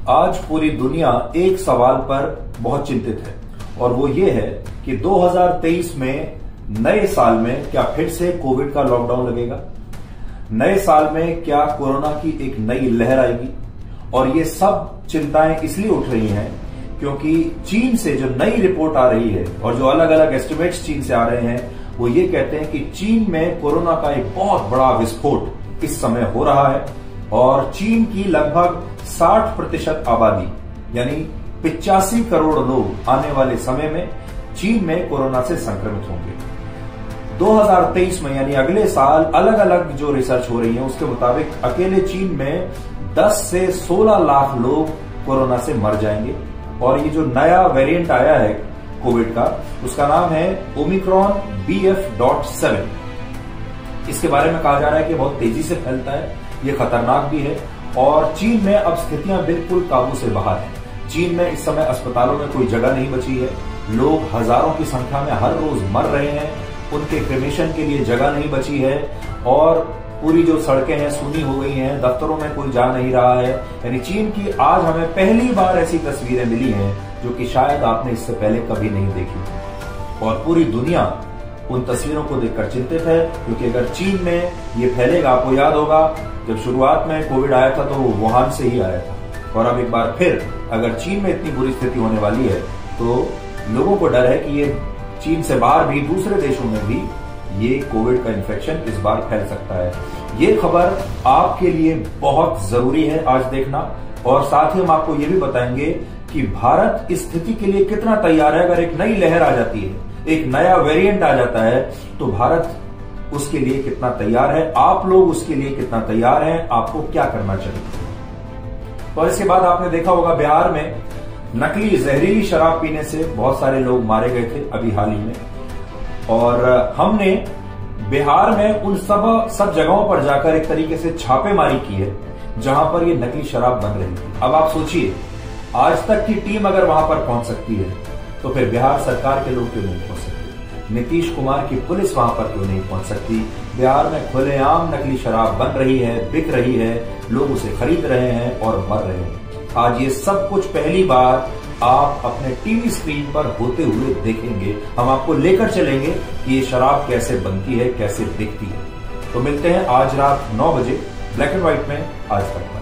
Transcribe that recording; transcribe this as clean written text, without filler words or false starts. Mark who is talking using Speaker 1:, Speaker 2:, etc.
Speaker 1: आज पूरी दुनिया एक सवाल पर बहुत चिंतित है और वो ये है कि 2023 में नए साल में क्या फिर से कोविड का लॉकडाउन लगेगा। नए साल में क्या कोरोना की एक नई लहर आएगी। और ये सब चिंताएं इसलिए उठ रही हैं क्योंकि चीन से जो नई रिपोर्ट आ रही है और जो अलग अलग एस्टिमेट्स चीन से आ रहे हैं वो ये कहते हैं कि चीन में कोरोना का एक बहुत बड़ा विस्फोट इस समय हो रहा है और चीन की लगभग 60% आबादी यानी 85 करोड़ लोग आने वाले समय में चीन में कोरोना से संक्रमित होंगे। 2023 में यानी अगले साल अलग अलग जो रिसर्च हो रही है उसके मुताबिक अकेले चीन में 10 से 16 लाख लोग कोरोना से मर जाएंगे। और ये जो नया वेरिएंट आया है कोविड का उसका नाम है ओमिक्रॉन BF.7। इसके बारे में कहा जा रहा है कि बहुत तेजी से फैलता है, ये खतरनाक भी है और चीन में अब स्थितियां बिल्कुल काबू से बाहर हैं। चीन में इस समय अस्पतालों में कोई जगह नहीं बची है, लोग हजारों की संख्या में हर रोज मर रहे हैं, उनके क्रेमेशन के लिए जगह नहीं बची है और पूरी जो सड़कें हैं सूनी हो गई हैं, दफ्तरों में कोई जा नहीं रहा है। यानी चीन की आज हमें पहली बार ऐसी तस्वीरें मिली हैं जो कि शायद आपने इससे पहले कभी नहीं देखी थी और पूरी दुनिया उन तस्वीरों को देखकर चिंतित है क्योंकि अगर चीन में ये फैलेगा, आपको याद होगा जब शुरुआत में कोविड आया था तो वो वुहान से ही आया था और अब एक बार फिर अगर चीन में इतनी बुरी स्थिति होने वाली है तो लोगों को डर है कि ये चीन से बाहर भी दूसरे देशों में भी ये कोविड का इन्फेक्शन इस बार फैल सकता है। ये खबर आपके लिए बहुत जरूरी है आज देखना और साथ ही हम आपको ये भी बताएंगे कि भारत इस स्थिति के लिए कितना तैयार है। अगर एक नई लहर आ जाती है, एक नया वेरिएंट आ जाता है तो भारत उसके लिए कितना तैयार है, आप लोग उसके लिए कितना तैयार हैं, आपको क्या करना चाहिए। और इसके बाद आपने देखा होगा बिहार में नकली जहरीली शराब पीने से बहुत सारे लोग मारे गए थे अभी हाल ही में और हमने बिहार में उन सब जगहों पर जाकर एक तरीके से छापेमारी की है जहां पर ये नकली शराब बन रही थी। अब आप सोचिए आज तक की टीम अगर वहां पर पहुंच सकती है तो फिर बिहार सरकार के लोग क्यों नहीं पहुंच सकते, नीतीश कुमार की पुलिस वहां पर क्यों नहीं पहुंच सकती। बिहार में खुलेआम नकली शराब बन रही है, बिक रही है, लोग उसे खरीद रहे हैं और मर रहे हैं। आज ये सब कुछ पहली बार आप अपने टीवी स्क्रीन पर होते हुए देखेंगे। हम आपको लेकर चलेंगे कि ये शराब कैसे बनती है, कैसे बिकती है। तो मिलते हैं आज रात 9 बजे ब्लैक एंड व्हाइट में आज तक।